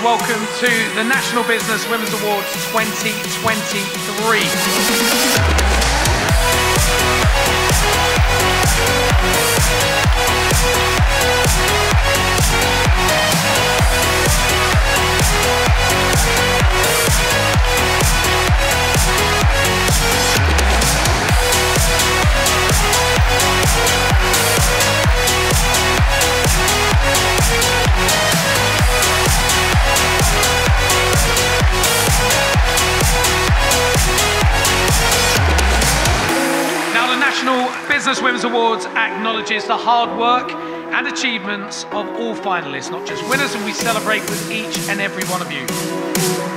welcome to the National Business Women's Awards 2023. National Business Women's Awards acknowledges the hard work and achievements of all finalists, not just winners, and we celebrate with each and every one of you.